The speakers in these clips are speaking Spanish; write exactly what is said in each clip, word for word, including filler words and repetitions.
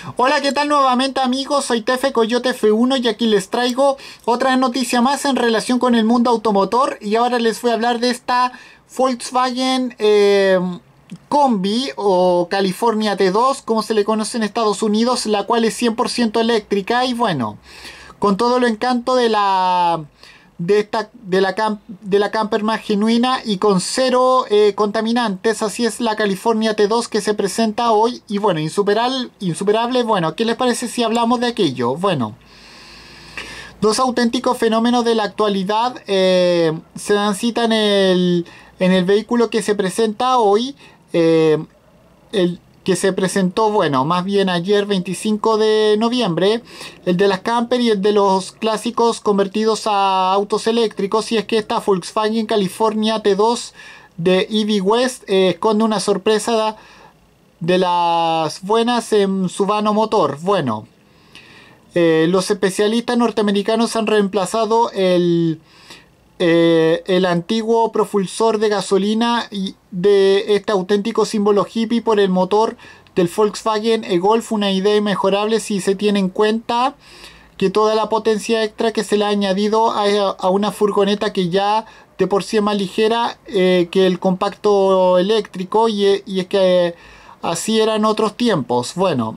Hola, ¿qué tal nuevamente amigos? Soy Tefe Coyote F uno y aquí les traigo otra noticia más en relación con el mundo automotor y ahora les voy a hablar de esta Volkswagen eh, Combi o California T dos, como se le conoce en Estados Unidos, la cual es cien por ciento eléctrica y bueno, con todo lo encanto de la de esta de la camp, de la camper más genuina y con cero eh, contaminantes. Así es la California T dos que se presenta hoy y bueno, insuperable, insuperable. Bueno, ¿qué les parece si hablamos de aquello? Bueno, dos auténticos fenómenos de la actualidad eh, se dan cita en el en el vehículo que se presenta hoy. eh, el que se presentó, bueno, más bien ayer veinticinco de noviembre, el de las camper y el de los clásicos convertidos a autos eléctricos, y es que esta Volkswagen California T dos de E V West eh, esconde una sorpresa de las buenas en su vano motor. Bueno, eh, los especialistas norteamericanos han reemplazado el eh, el antiguo propulsor de gasolina y de este auténtico símbolo hippie por el motor del Volkswagen e-Golf, una idea inmejorable si se tiene en cuenta que toda la potencia extra que se le ha añadido a, a una furgoneta que ya de por sí es más ligera eh, que el compacto eléctrico, y, y es que eh, así eran otros tiempos. Bueno,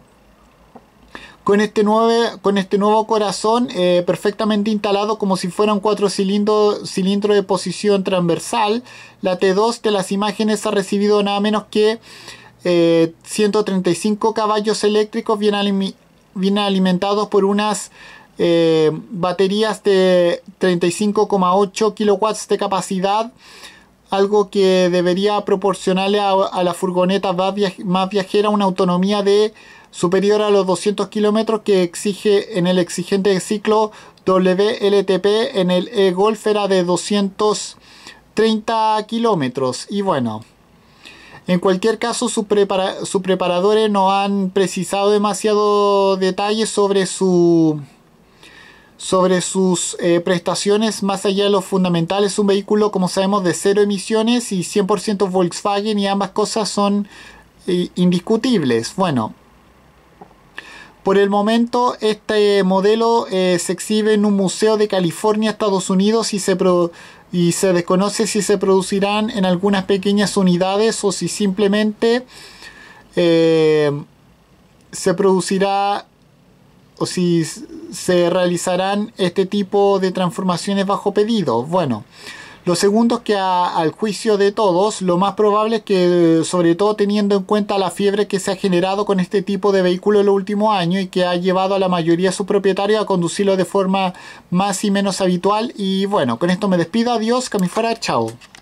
con este, nueve, con este nuevo corazón eh, perfectamente instalado como si fuera un cuatro cilindros cilindro de posición transversal, la T dos de las imágenes ha recibido nada menos que eh, ciento treinta y cinco caballos eléctricos bien, alim bien alimentados por unas eh, baterías de treinta y cinco coma ocho kilowatts de capacidad, algo que debería proporcionarle a, a la furgoneta más, viaj más viajera una autonomía de superior a los doscientos kilómetros que exige en el exigente ciclo W L T P. En el e-Golf era de doscientos treinta kilómetros. Y bueno, en cualquier caso sus, prepara sus preparadores no han precisado demasiado detalles sobre su sobre sus eh, prestaciones más allá de lo fundamental. Es un vehículo, como sabemos, de cero emisiones y cien por ciento Volkswagen, y ambas cosas son eh, indiscutibles. Bueno, por el momento este modelo eh, se exhibe en un museo de California, Estados Unidos, y se, pro y se desconoce si se producirán en algunas pequeñas unidades o si simplemente eh, se producirá o si se realizarán este tipo de transformaciones bajo pedido. Bueno, lo segundo es que a, al juicio de todos, lo más probable es que, sobre todo teniendo en cuenta la fiebre que se ha generado con este tipo de vehículo en los últimos años y que ha llevado a la mayoría de sus propietarios a conducirlo de forma más y menos habitual. Y bueno, con esto me despido. Adiós, que me fuera, chao.